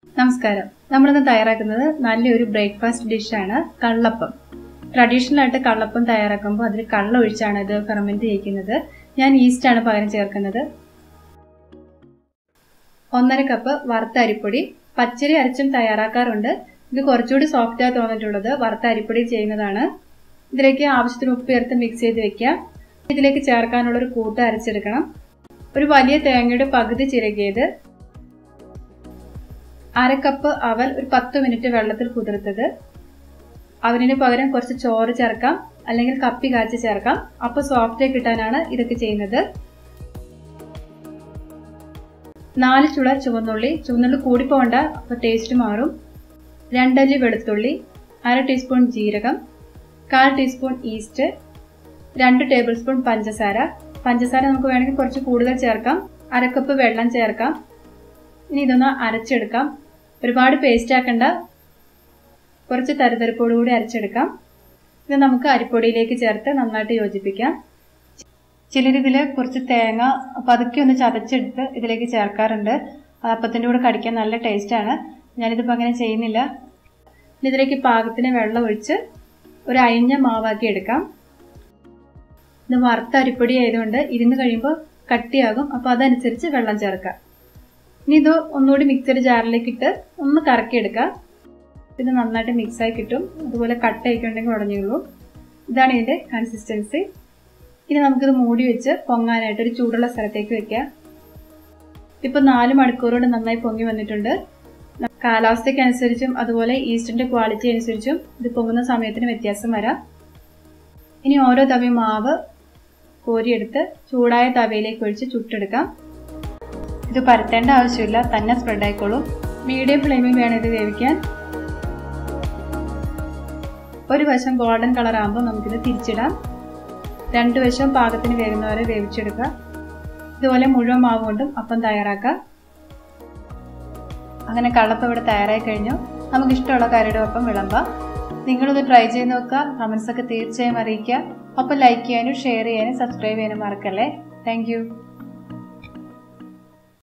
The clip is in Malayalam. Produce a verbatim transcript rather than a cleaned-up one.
നമസ്കാരം. നമ്മളിന്ന് തയ്യാറാക്കുന്നത് നല്ലൊരു ബ്രേക്ക്ഫാസ്റ്റ് ഡിഷാണ് കള്ളപ്പം. ട്രഡീഷണൽ ആയിട്ട് കള്ളപ്പം തയ്യാറാക്കുമ്പോൾ അതിൽ കള്ള ഒഴിച്ചാണ് ഇത് ഫെർമെന്റ് ചെയ്യിക്കുന്നത്. ഞാൻ ഈസ്റ്റ് ആണ് പകരം ചേർക്കുന്നത്. ഒന്നര കപ്പ് വറുത്ത അരിപ്പൊടി. പച്ചരി അരച്ചും തയ്യാറാക്കാറുണ്ട്. ഇത് കുറച്ചുകൂടി സോഫ്റ്റ് ആയി തോന്നിട്ടുള്ളത് വറുത്ത അരിപ്പൊടി ചെയ്യുന്നതാണ്. ഇതിലേക്ക് ആവശ്യത്തിന് ഉപ്പ് ചേർത്ത് മിക്സ് ചെയ്ത് വെക്കാം. ഇതിലേക്ക് ചേർക്കാനുള്ളൊരു കൂട്ട് അരച്ചെടുക്കണം. ഒരു വലിയ തേങ്ങയുടെ പകുതി ചിരകിയത്, അര കപ്പ് അവൽ ഒരു പത്ത് മിനിറ്റ് വെള്ളത്തിൽ കുതിർത്തത്. അവലിന് പകരം കുറച്ച് ചോറ് ചേർക്കാം, അല്ലെങ്കിൽ കപ്പി കാച്ചി ചേർക്കാം. അപ്പോൾ സോഫ്റ്റ് കിട്ടാനാണ് ഇതൊക്കെ ചെയ്യുന്നത്. നാല് ചുള ചുവന്നുള്ളി. ചുവന്നുള്ളി കൂടി പോകണ്ട, അപ്പോൾ ടേസ്റ്റ് മാറും. രണ്ടല്ലി വെളുത്തുള്ളി, അര ടീസ്പൂൺ ജീരകം, കാൽ ടീസ്പൂൺ ഈസ്റ്റ്, രണ്ട് ടേബിൾ സ്പൂൺ പഞ്ചസാര. പഞ്ചസാര നമുക്ക് വേണമെങ്കിൽ കുറച്ച് കൂടുതൽ ചേർക്കാം. അരക്കപ്പ് വെള്ളം ചേർക്കാം. ഇനി ഇതൊന്ന് അരച്ചെടുക്കാം. ഒരുപാട് പേസ്റ്റ് ആക്കണ്ട, കുറച്ച് തരിതരിപ്പോടുകൂടി അരച്ചെടുക്കാം. ഇത് നമുക്ക് അരിപ്പൊടിയിലേക്ക് ചേർത്ത് നന്നായിട്ട് യോജിപ്പിക്കാം. ചിലരിതിൽ കുറച്ച് തേങ്ങ പതുക്കെ ഒന്ന് ചതച്ചെടുത്ത് ഇതിലേക്ക് ചേർക്കാറുണ്ട്. അപ്പത്തിൻ്റെ കൂടെ കടിക്കാൻ നല്ല ടേസ്റ്റാണ്. ഞാനിതിപ്പോൾ അങ്ങനെ ചെയ്യുന്നില്ല. ഇതിലേക്ക് പാകത്തിന് വെള്ളം ഒഴിച്ച് ഒരു അയഞ്ഞ മാവാക്കി എടുക്കാം. ഇത് വറുത്ത അരിപ്പൊടി ആയതുകൊണ്ട് ഇരുന്ന് കഴിയുമ്പോൾ കട്ടിയാകും. അപ്പോൾ അതനുസരിച്ച് വെള്ളം ചേർക്കാം. ഇനി ഇത് ഒന്നുകൂടി മിക്സഡ് ജാറിലേക്ക് ഇട്ട് ഒന്ന് കറക്കിയെടുക്കാം. ഇത് നന്നായിട്ട് മിക്സായി കിട്ടും. അതുപോലെ കട്ടയൊക്കെ ഉണ്ടെങ്കിൽ ഉടഞ്ഞുള്ളൂ. ഇതാണ് ഇതിൻ്റെ കൺസിസ്റ്റൻസി. ഇനി നമുക്കിത് മൂടി വെച്ച് പൊങ്ങാനായിട്ട് ഒരു ചൂടുള്ള സ്ഥലത്തേക്ക് വെക്കാം. ഇപ്പോൾ നാല് മണിക്കൂർ കൊണ്ട് നന്നായി പൊങ്ങി വന്നിട്ടുണ്ട്. കാലാവസ്ഥയ്ക്ക് അനുസരിച്ചും അതുപോലെ ഈസ്റ്റിൻ്റെ ക്വാളിറ്റി അനുസരിച്ചും ഇത് പൊങ്ങുന്ന സമയത്തിന് വ്യത്യാസം വരാം. ഇനി ഓരോ തവി മാവ് കോരിയെടുത്ത് ചൂടായ തവയിലേക്ക് ഒഴിച്ച് ചുട്ടെടുക്കാം. ഇത് പരത്തേണ്ട ആവശ്യമില്ല, തന്നെ സ്പ്രെഡ് ആയിക്കോളും. മീഡിയം ഫ്ലെയിമിൽ വേണം ഇത് വേവിക്കാൻ. ഒരു വശം ഗോൾഡൻ കളർ ആകുമ്പോൾ നമുക്കിത് തിരിച്ചിടാം. രണ്ട് വശവും പാകത്തിന് വേകുന്നവരെ വേവിച്ചെടുക്കുക. ഇതുപോലെ മുഴുവൻ മാവ് കൊണ്ടും അപ്പം തയ്യാറാക്കാം. അങ്ങനെ കള്ളപ്പം ഇവിടെ തയ്യാറായി കഴിഞ്ഞു. നമുക്കിഷ്ടമുള്ള കറിയുടെ ഒപ്പം വിളമ്പാം. നിങ്ങളിത് ട്രൈ ചെയ്ത് നോക്കുക. കമൻസൊക്കെ തീർച്ചയായും അറിയിക്കുക. ഒപ്പം ലൈക്ക് ചെയ്യാനും ഷെയർ ചെയ്യാനും സബ്സ്ക്രൈബ് ചെയ്യാനും മറക്കല്ലേ. താങ്ക്